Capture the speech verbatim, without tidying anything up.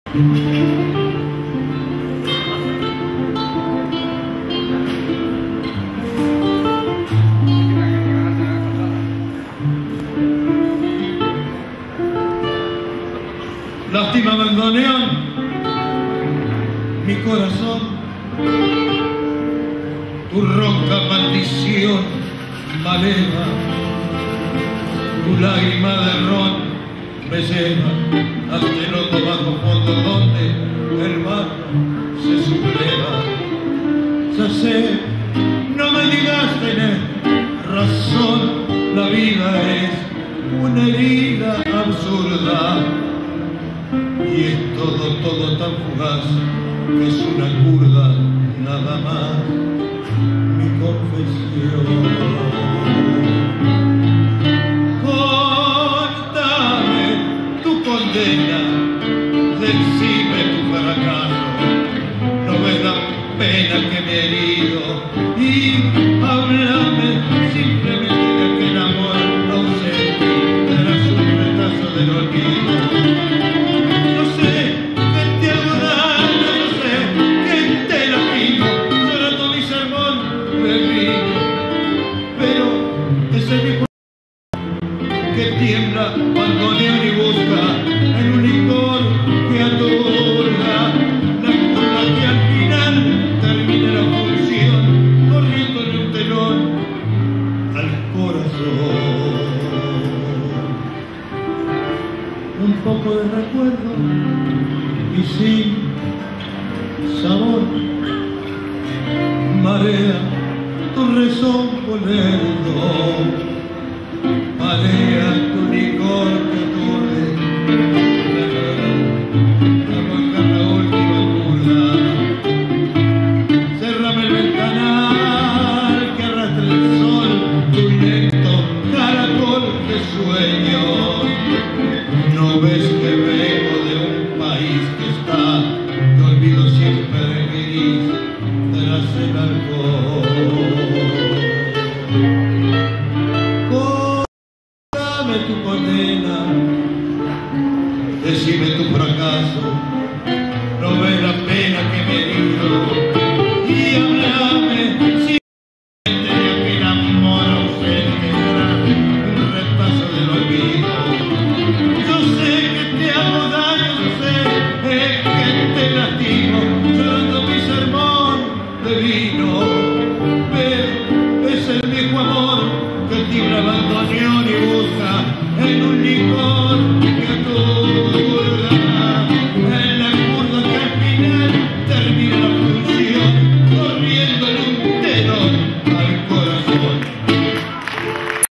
Lástima bandoneón, mi corazón, tu ronca maldición maleva, tu lágrima de ron me lleva hasta el hondo bajo fondo donde el mar se subleva. Ya sé, no me digas tener razón, la vida es una herida absurda. Y es todo, todo tan fugaz, que es una curda, nada más, mi confesión. Contame tu condena, decime tu fracaso, no ves la pena que me he herido, y háblame simplemente de aquel amor ausente, tras un retazo del olvido. Que tiembla, bandoneón y busca en un licor que atorga la curva que al final termina la función corriéndole un telón al corazón. Un poco de recuerdo y sin sabor, marea tu rezón volando. Marea tu licor que tuve, a marcar la última curva. Cérrame el ventanal que arrastra el sol, tu lento caracol de sueños. No ves que vengo de un país que está, te olvido siempre gris tras el alcohol. Tu condena, decime tu fracaso, no ves la pena que me di.